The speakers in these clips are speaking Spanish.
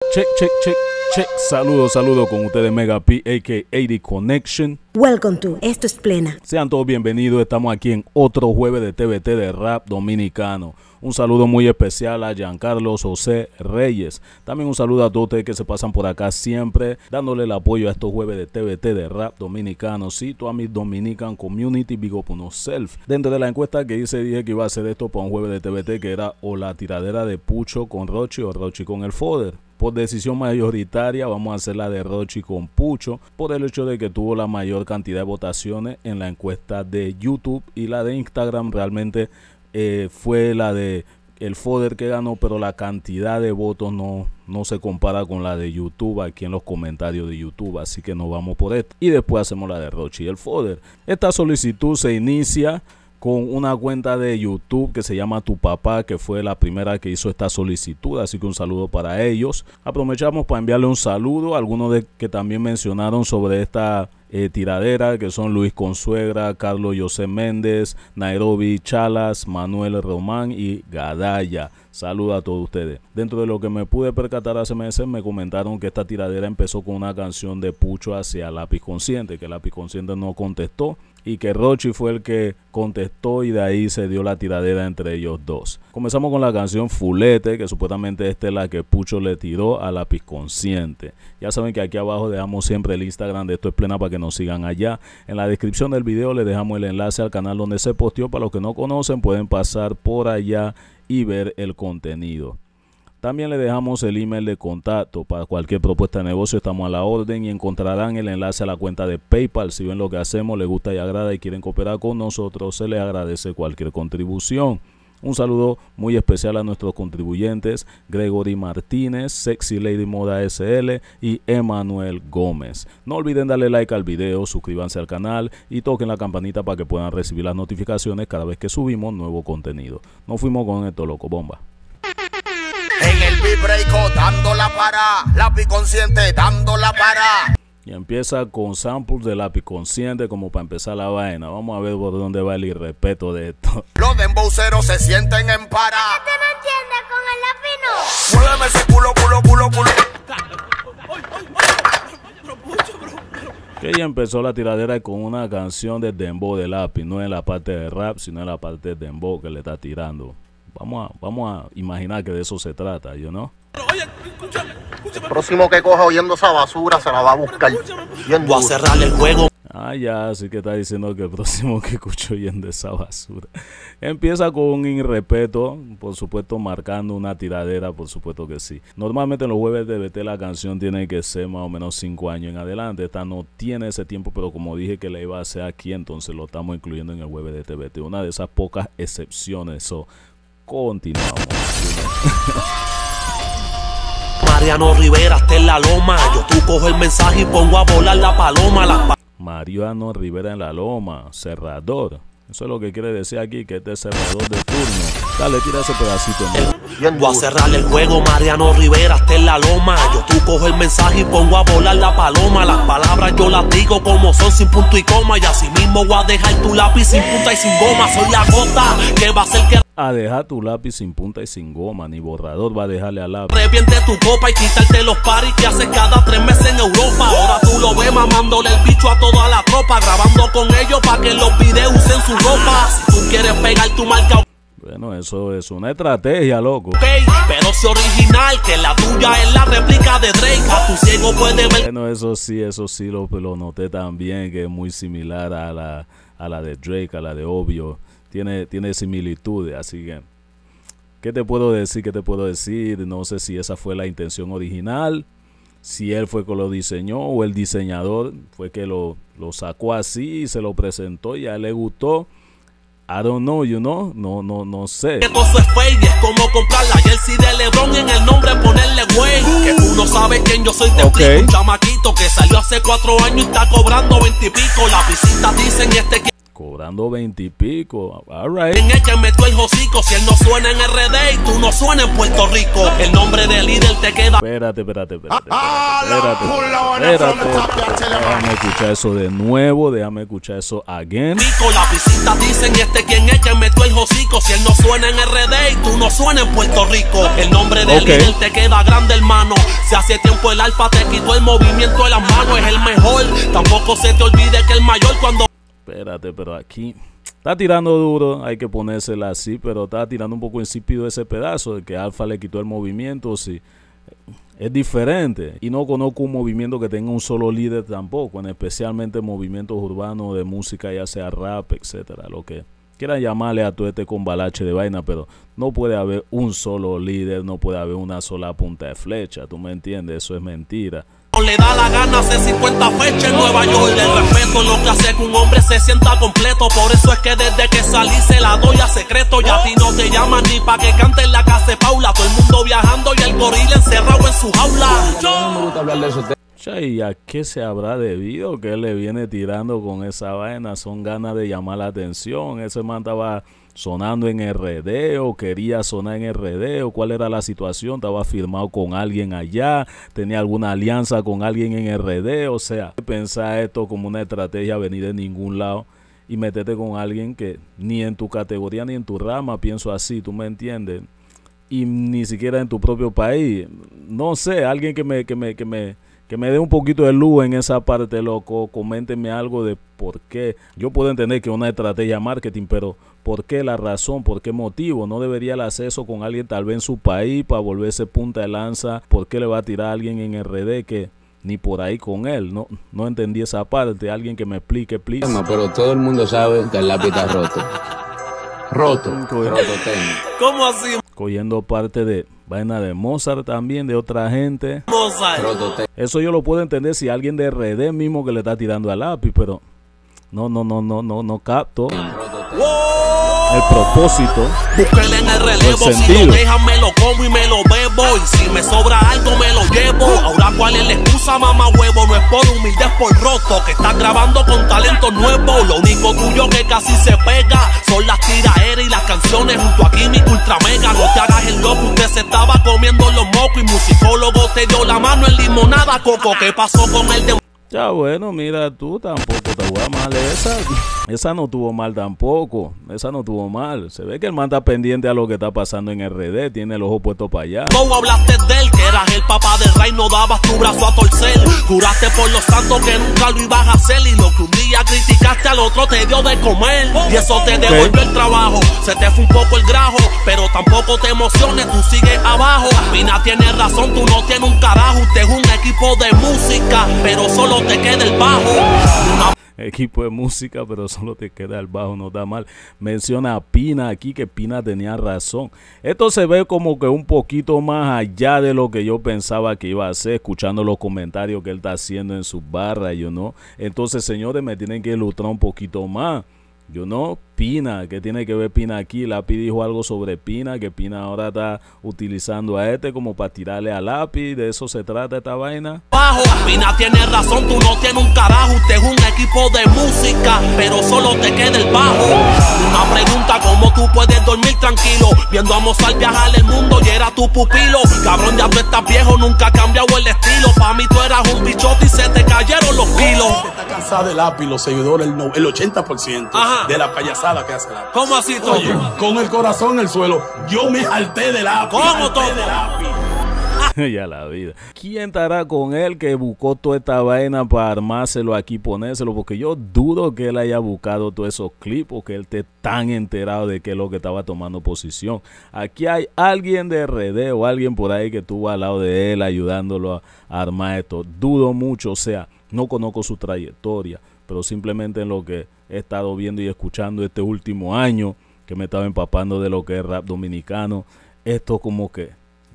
Check. Saludos con ustedes Mega P, a.k.a. The Connection. Welcome to Esto es Plena. Sean todos bienvenidos, estamos aquí en otro jueves de TBT de rap dominicano. Un saludo muy especial a Giancarlo José Reyes. También un saludo a todos ustedes que se pasan por acá siempre, dándole el apoyo a estos jueves de TBT de rap dominicano. Sí, to a mi Dominican Community, big up on yourself. Dentro de la encuesta que hice, dije que iba a hacer esto para un jueves de TBT, que era o la tiradera de Pucho con Rochi o Rochi con el Foder. Por decisión mayoritaria vamos a hacer la de Rochi con Pucho, por el hecho de que tuvo la mayor cantidad de votaciones en la encuesta de YouTube, y la de Instagram realmente fue la de el Foder que ganó, pero la cantidad de votos no se compara con la de YouTube aquí en los comentarios de YouTube, así que nos vamos por esto y después hacemos la de Rochi y el Foder. Esta solicitud se inicia con una cuenta de YouTube que se llama Tu Papá, que fue la primera que hizo esta solicitud, así que un saludo para ellos. Aprovechamos para enviarle un saludo a algunos de que también mencionaron sobre esta tiradera, que son Luis Consuegra, Carlos José Méndez, Nairobi Chalas, Manuel Román y Gadaya. Saludos a todos ustedes. Dentro de lo que me pude percatar hace meses, me comentaron que esta tiradera empezó con una canción de Pucho hacia Lápiz Consciente, que Lápiz Consciente no contestó, y que Rochi fue el que contestó, y de ahí se dio la tiradera entre ellos dos. Comenzamos con la canción Fulete, que supuestamente esta es la que Pucho le tiró a Lápiz Consciente. Ya saben que aquí abajo dejamos siempre el Instagram de Esto es Plena para que nos sigan allá. En la descripción del video les dejamos el enlace al canal donde se posteó. Para los que no conocen, pueden pasar por allá y ver el contenido. También le dejamos el email de contacto para cualquier propuesta de negocio, estamos a la orden, y encontrarán el enlace a la cuenta de PayPal. Si ven lo que hacemos, les gusta y agrada y quieren cooperar con nosotros, se les agradece cualquier contribución. Un saludo muy especial a nuestros contribuyentes: Gregory Martínez, Sexy Lady Moda SL y Emanuel Gómez. No olviden darle like al video, suscríbanse al canal y toquen la campanita para que puedan recibir las notificaciones cada vez que subimos nuevo contenido. Nos fuimos con esto, loco, bomba. En el beat breako dando la para, Lápiz Consciente dando la para. Y empieza con samples de Lápiz Consciente como para empezar la vaina. Vamos a ver por dónde va el irrespeto de esto. Los dembowceros se sienten en para. ¿Qué no entiendes con el lápiz no? Muéveme ese culo. Que ella empezó la tiradera con una canción de dembow de Lápiz, no en la parte de rap, sino en la parte de dembow que le está tirando. Vamos a imaginar que de eso se trata, ¿yo no? Oye, escúchame. El próximo que coja oyendo esa basura se la va a buscar. Voy a cerrar el juego. Ah, ya, así que está diciendo que el próximo que escucho oyendo esa basura. Empieza con un irrespeto, por supuesto, marcando una tiradera, por supuesto que sí. Normalmente en los jueves de BT la canción tiene que ser más o menos 5 años en adelante. Esta no tiene ese tiempo, pero como dije que la iba a hacer aquí, entonces lo estamos incluyendo en el jueves de TBT. Una de esas pocas excepciones. So, continuamos. Mariano Rivera está en la loma. Yo tú cojo el mensaje y pongo a volar la paloma. Mariano Rivera en la loma, cerrador. Eso es lo que quiere decir aquí, que este es cerrador de turno. Dale, tira ese pedacito. Voy a cerrar el juego, Mariano Rivera está en la loma. Yo tú cojo el mensaje y pongo a volar la paloma. Las palabras yo las digo como son, sin punto y coma. Y así mismo voy a dejar tu lápiz sin punta y sin goma. Soy la gota que va a hacer que... A dejar tu lápiz sin punta y sin goma, ni borrador va a dejarle al lápiz. Reviente tu copa y quitarte los paris que haces cada 3 meses en Europa. Ahora tú lo ves mamándole el bicho a toda la tropa, grabando con ellos para que los videos usen su ropa. Si tú quieres pegar tu marca... Bueno, eso es una estrategia, loco. Okay, pero si original, que la tuya es la réplica de Drake. A tu ciego puede ver... Bueno, eso sí lo noté también, que es muy similar a la de Drake, a la de Obvio. Tiene similitudes, así que ¿qué te puedo decir? No sé si esa fue la intención original, si él fue que lo diseñó o el diseñador fue que lo sacó así y se lo presentó y a él le gustó. I don't know, you know, no sé. Que todo eso es fake, es como comprar la jersey de LeBron y en el nombre ponerle güey. Que tú no sabes quién yo soy, te explico. Un chamaquito que salió hace 4 años y está cobrando 20 y pico. La visita dicen y cobrando 20 y pico. All right. ¿Quién es que metió el hocico? Si él no suena en RD y tú no suenas en Puerto Rico. El nombre del líder te queda. Espérate. Déjame escuchar eso de nuevo. Déjame escuchar eso again. La visita dicen quién es que metió el hocico. Si él no suena en RD y tú no suenas en Puerto Rico. El nombre del líder te queda grande, hermano. Si hace tiempo el alfa te quitó el movimiento de las manos. Es el mejor. Tampoco se te olvide que el mayor cuando... Espérate, pero aquí está tirando duro, hay que ponérsela así, pero está tirando un poco insípido ese pedazo de que Alfa le quitó el movimiento, sí. Es diferente y no conozco un movimiento que tenga un solo líder tampoco, especialmente movimientos urbanos de música, ya sea rap, etcétera, lo que quieran llamarle a todo este combalache de vaina, pero no puede haber un solo líder, no puede haber una sola punta de flecha, ¿tú me entiendes? Eso es mentira. Le da la gana hacer 50 fechas en Nueva York. Le respeto lo que hace que un hombre se sienta completo. Por eso es que desde que salí se la doy a secreto. Ya a ti no te llaman ni pa' que cante en la casa de Paula. Todo el mundo viajando y el gorila encerrado en su jaula. No me gusta hablar de eso. ¿Y a qué se habrá debido que él le viene tirando con esa vaina? Son ganas de llamar la atención. Ese man estaba sonando en RD o quería sonar en RD o cuál era la situación. Estaba firmado con alguien allá, tenía alguna alianza con alguien en RD. O sea, pensar esto como una estrategia venir de ningún lado y meterte con alguien que ni en tu categoría ni en tu rama, pienso así, ¿tú me entiendes? Y ni siquiera en tu propio país. No sé, alguien que me dé un poquito de luz en esa parte, loco. Coméntenme algo de por qué. Yo puedo entender que es una estrategia de marketing, pero ¿por qué la razón? ¿Por qué motivo? ¿No debería hacer eso con alguien tal vez en su país para volverse punta de lanza? ¿Por qué le va a tirar a alguien en RD que ni por ahí con él? No entendí esa parte. Alguien que me explique, please. No, pero todo el mundo sabe que el lápiz está roto. Roto tengo. ¿Cómo así? Cogiendo parte de vaina de Mozart también, de otra gente. Mozart. Eso yo lo puedo entender si alguien de RD mismo que le está tirando al lápiz, pero no capto el propósito. Búsquele en el relevo, si lo dejan me lo como y me lo bebo. Y si me sobra algo me lo llevo. Ahora cuál es la excusa, mamá huevo. No es por humilde, es por roto. Que estás grabando con talento nuevo. Lo único tuyo que casi se pega son las tiraderas y las canciones junto a Químico Ultra Mega. No te hagas el loco, usted se estaba comiendo los mocos. Y musicólogo te dio la mano en limonada, coco. ¿Qué pasó con el de... Ya bueno, mira tú, tampoco te voy a mal esa no tuvo mal tampoco, esa no tuvo mal. Se ve que el man está pendiente a lo que está pasando en RD, tiene el ojo puesto para allá. ¿Cómo hablaste de él? Que eras el papá del rey, no dabas tu brazo a torcer. Juraste por los santos que nunca lo ibas a hacer. Y lo que un día criticaste al otro te dio de comer. Y eso te devolvió el trabajo, se te fue un poco el grajo. Pero tampoco te emociones, tú sigues abajo. Pina tiene razón, tú no tienes un carajo. Usted es un equipo de música, pero solo te queda el bajo. Equipo de música, pero solo te queda el bajo, no da mal. Menciona a Pina aquí, que Pina tenía razón. Esto se ve como que un poquito más allá de lo que yo pensaba que iba a hacer, escuchando los comentarios que él está haciendo en sus barras, Entonces, señores, me tienen que ilustrar un poquito más. Pina, ¿qué tiene que ver Pina aquí? Lápiz dijo algo sobre Pina, que Pina ahora está utilizando a como para tirarle a Lápiz. ¿De eso se trata esta vaina? Bajo, Pina tiene razón, tú no tienes un carajo. Usted es un equipo de música, pero solo te queda el bajo. Una pregunta, ¿cómo tú puedes dormir tranquilo viendo a Mozart viajar el mundo y era tu pupilo? Cabrón, ya tú estás viejo, nunca ha cambiado el estilo. Pa' mí tú eras un bichote y se te cayeron los kilos. Está cansada de Lápiz, los seguidores, el 80%. Ajá. De la payasada que hace Lápiz. ¿Cómo así, Toño? Oye, con el corazón en el suelo, yo me harté de Lápiz. ¿Cómo, Toño? Ya la vida. ¿Quién estará con él que buscó toda esta vaina para armárselo aquí, ponérselo? Porque yo dudo que él haya buscado todos esos clips o que él esté tan enterado de qué es lo que estaba tomando posición. Aquí hay alguien de RD o alguien por ahí que estuvo al lado de él ayudándolo a armar esto. Dudo mucho, o sea, no conozco su trayectoria, pero simplemente en lo que he estado viendo y escuchando este último año, que me estaba empapando de lo que es rap dominicano, esto como que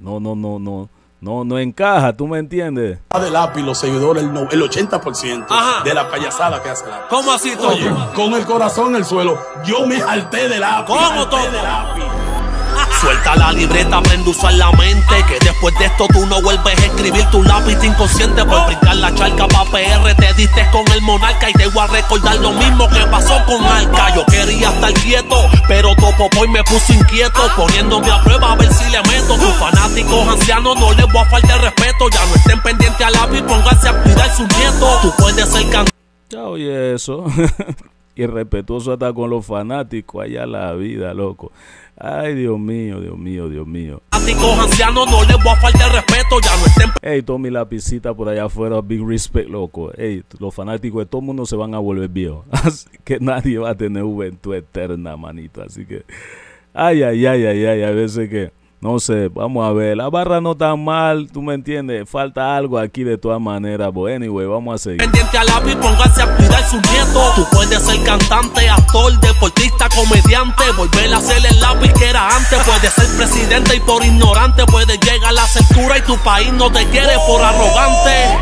no encaja, ¿tú me entiendes? De Lápiz, los seguidores, el 80%. Ajá. De la payasada que hace Lápiz. ¿Cómo así, Toño? Oye, con el corazón en el suelo, yo me harté de Lápiz. ¿Cómo, Toño? Suelta la libreta, aprende a usar la mente, que después de esto tú no vuelves a escribir tu lápiz inconsciente. Por brincar la charca pa' PR te diste con el monarca, y te voy a recordar lo mismo que pasó con Arca. Yo quería estar quieto, pero Topopoy me puso inquieto, poniéndome a prueba a ver si le meto. Tus fanáticos ancianos no les voy a faltar respeto, ya no estén pendientes al lápiz, pónganse a cuidar sus nietos. Tú puedes ser cantante. Ya oye eso. Irrespetuoso hasta con los fanáticos, allá la vida, loco. Ay, Dios mío, Dios mío, Dios mío. Fanáticos ancianos no les voy a faltar respeto, ya no estén. Ey, Tommy Lapicita por allá afuera, big respect, loco. Ey, los fanáticos de todo el mundo se van a volver viejos. Así que nadie va a tener juventud eterna, manito. Así que, ay, a veces que, no sé, vamos a ver. La barra no está mal, tú me entiendes. Falta algo aquí de todas maneras. But anyway, vamos a seguir. Pendiente al lápiz, pónganse a cuidar sus nietos. Tú puedes ser cantante, actor, deportista, comediante, volver a ser el lápiz que era antes. Puedes ser presidente y por ignorante puedes llegar a la cintura y tu país no te quiere por arrogante.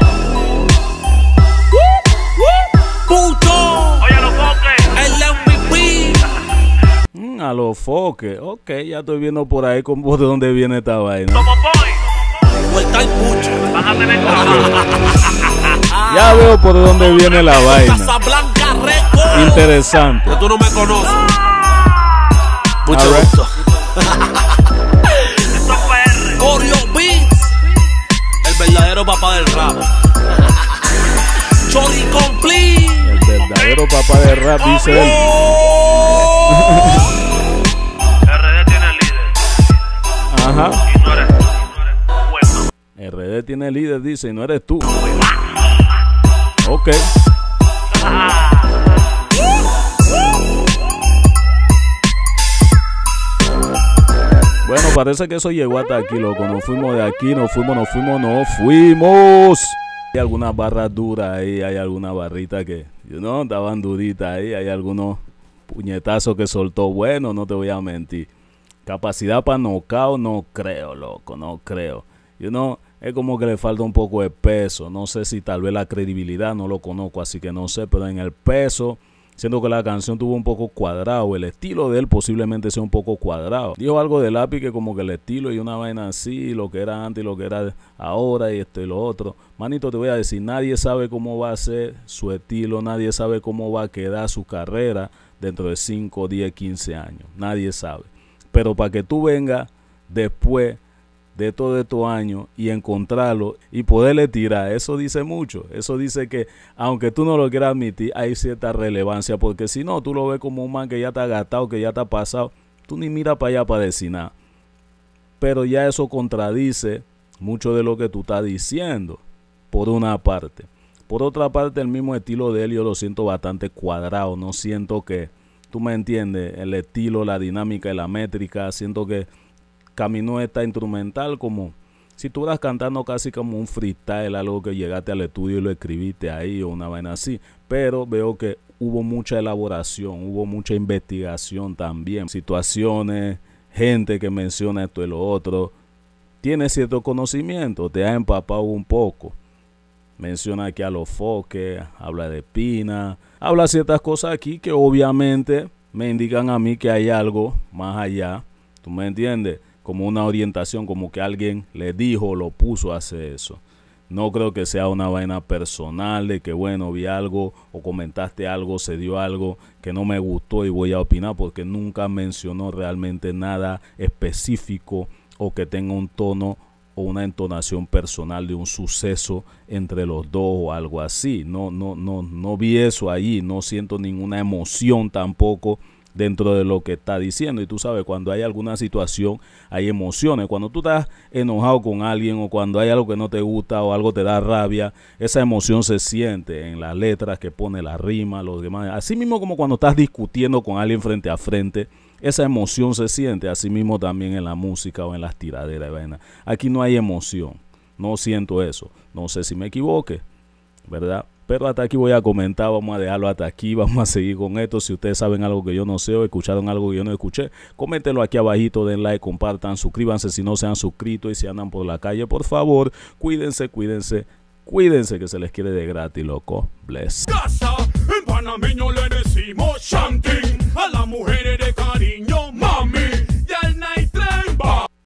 Pucho, oye, los foques, el MVP. A los foques, ok, ya estoy viendo por ahí como de dónde viene esta vaina. Vuelta al pucho. Van a tener ya veo por dónde viene la vaina. Casablanca Records. Interesante. Que tú no me conoces. Mucho gusto. Corio Beats, el verdadero papá del rap. Chori Complete, el verdadero papá del rap, dice él. RD tiene líder. Ajá. Y no eres tú. RD tiene líder, dice, y no eres tú. Ok. Bueno, parece que eso llegó hasta aquí, loco. Nos fuimos de aquí, nos fuimos. Hay algunas barras duras ahí, hay algunas barritas que, estaban duritas ahí. Hay algunos puñetazos que soltó. Bueno, no te voy a mentir. Capacidad para knockout, no creo, loco, no creo. Es como que le falta un poco de peso. No sé si tal vez la credibilidad, no lo conozco, así que no sé. Pero en el peso, siento que la canción tuvo un poco cuadrado. El estilo de él posiblemente sea un poco cuadrado. Dijo algo de lápiz que como que el estilo y una vaina así, lo que era antes y lo que era ahora y esto y lo otro. Manito, te voy a decir, nadie sabe cómo va a ser su estilo, nadie sabe cómo va a quedar su carrera dentro de 5, 10, 15 años. Nadie sabe. Pero para que tú vengas después de todos estos años y encontrarlo y poderle tirar, eso dice mucho. Eso dice que aunque tú no lo quieras admitir, hay cierta relevancia, porque si no, tú lo ves como un man que ya está gastado, que ya está pasado, tú ni miras para allá para decir nada. Pero ya eso contradice mucho de lo que tú estás diciendo, por una parte. Por otra parte, el mismo estilo de él yo lo siento bastante cuadrado. No siento que, tú me entiendes, el estilo, la dinámica y la métrica, siento que caminó esta instrumental como si tú estuvieras cantando casi como un freestyle, algo que llegaste al estudio y lo escribiste ahí o una vaina así. Pero veo que hubo mucha elaboración, hubo mucha investigación también. Situaciones, gente que menciona esto y lo otro. Tiene cierto conocimiento, te ha empapado un poco. Menciona aquí a los foques, habla de Pina, habla ciertas cosas aquí que obviamente me indican a mí que hay algo más allá. ¿Tú me entiendes? Como una orientación, como que alguien le dijo o lo puso a hacer eso. No creo que sea una vaina personal de que, bueno, vi algo o comentaste algo, se dio algo que no me gustó y voy a opinar, porque nunca mencionó realmente nada específico o que tenga un tono o una entonación personal de un suceso entre los dos o algo así. No vi eso allí, no siento ninguna emoción tampoco dentro de lo que está diciendo. Y tú sabes, cuando hay alguna situación hay emociones. Cuando tú estás enojado con alguien o cuando hay algo que no te gusta o algo te da rabia, esa emoción se siente en las letras que pone la rima, los demás. Así mismo como cuando estás discutiendo con alguien frente a frente, esa emoción se siente. Así mismo también en la música o en las tiraderas de vaina. Aquí no hay emoción, no siento eso. No sé si me equivoque, ¿verdad? Pero hasta aquí voy a comentar, vamos a dejarlo hasta aquí, vamos a seguir con esto. Si ustedes saben algo que yo no sé o escucharon algo que yo no escuché, coméntenlo aquí abajito, den like, compartan, suscríbanse si no se han suscrito, y si andan por la calle, por favor, cuídense, que se les quiere de gratis, loco. Bless.